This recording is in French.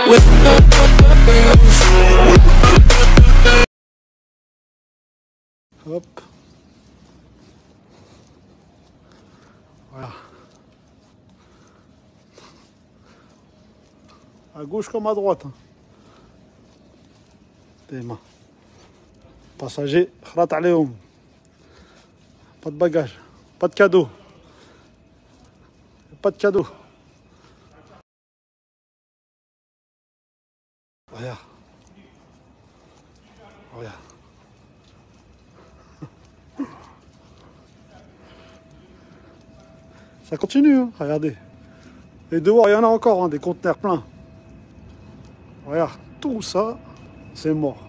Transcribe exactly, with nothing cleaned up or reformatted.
Hop. Voilà. À gauche comme à droite. Des mains. Passagers, khrat alayhom. Pas de bagages, pas de cadeaux. Pas de cadeaux. Regarde. Regarde. Ça continue, hein, regardez. Et dehors, il y en a encore, hein, des conteneurs pleins. Regarde, tout ça, c'est mort.